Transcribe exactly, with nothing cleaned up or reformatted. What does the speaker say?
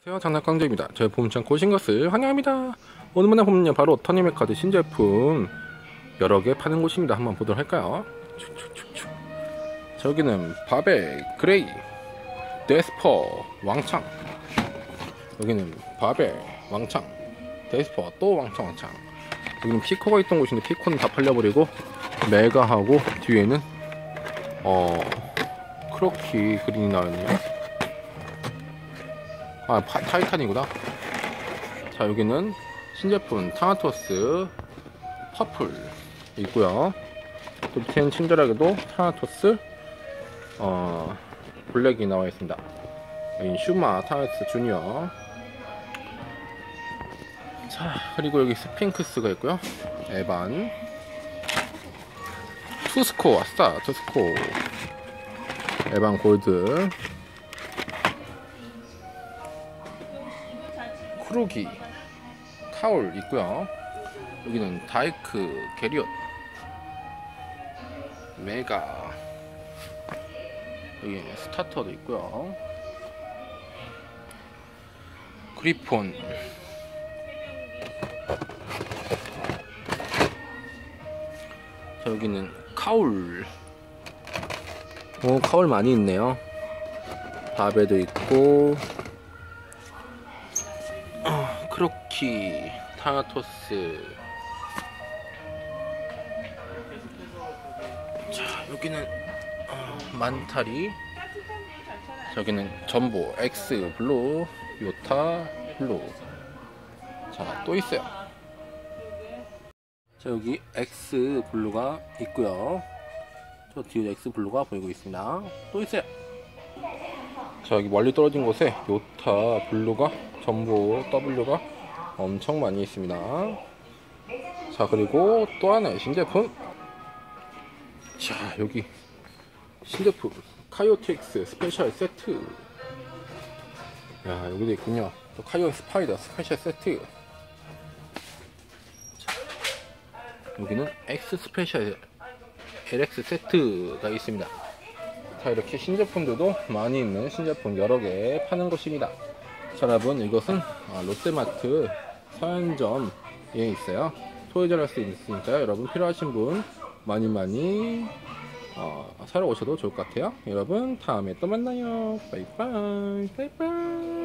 안녕하세요, 장난깡제입니다. 저희 봄창고 오신 것을 환영합니다. 오늘 만나 보면요, 바로 터니메카드 신제품 여러 개 파는 곳입니다. 한번 보도록 할까요? 축축축축. 저기는 바벨 그레이 데스퍼 왕창, 여기는 바벨 왕창 데스퍼 또 왕창 왕창. 여기는 피코가 있던 곳인데 피코는 다 팔려버리고 메가하고 뒤에는 어 크로키 그린이 나왔네요. 아, 파, 타이탄이구나. 자, 여기는 신제품 타나토스 퍼플 있고요. 또 밑에는 친절하게도 타나토스 어, 블랙이 나와 있습니다. 여기 슈마 타나토스 주니어. 자, 그리고 여기 스핑크스가 있고요. 에반, 투스코, 아싸 투스코, 에반 골드, 크루기, 카울 있고요. 여기는 다이크 게리엇, 메가, 여기 스타터도 있고요. 그리폰, 자, 여기는 카울. 오, 카울 많이 있네요. 바베도 있고, 크로키, 타나토스. 자, 여기는 어, 만타리. 저기는 전보 X 블루, 요타 블루. 자, 또 있어요. 자, 여기 X 블루가 있고요. 저 뒤에 X 블루가 보이고 있습니다. 또 있어요. 자, 여기 멀리 떨어진 곳에 요타 블루가, 전보 W가 엄청 많이 있습니다. 자, 그리고 또 하나의 신제품. 자, 여기 신제품 카이오틱스 스페셜 세트. 야, 여기도 있군요. 또 카이오 스파이더 스페셜 세트. 자, 여기는 X 스페셜 엘엑스 세트가 있습니다. 자, 이렇게 신제품들도 많이 있는 신제품 여러 개 파는 곳입니다. 자, 여러분, 이것은 롯데마트 서현점에 있어요. 토요일에 수 있으니까요. 여러분, 필요하신 분 많이 많이 어, 사러 오셔도 좋을 것 같아요. 여러분, 다음에 또 만나요. 바이바이. 바이바이.